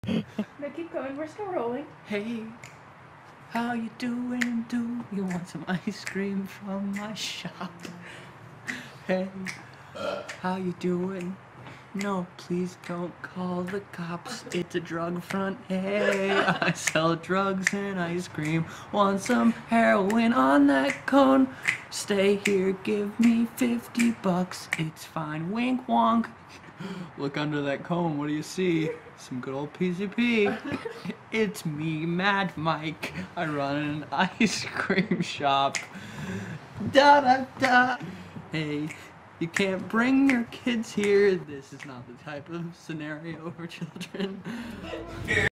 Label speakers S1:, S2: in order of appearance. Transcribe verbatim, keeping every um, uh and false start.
S1: No, keep going. We're still rolling.
S2: Hey, how you doing? Do you want some ice cream from my shop? Hey, how you doing? No, please don't call the cops. It's a drug front. Hey, I sell drugs and ice cream. Want some heroin on that cone? Stay here, give me fifty bucks. It's fine. Wink wonk. Look under that cone. What do you see? Some good old P C P. It's me, Mad Mike. I run an ice cream shop. Da da da. Hey, you can't bring your kids here. This is not the type of scenario for children.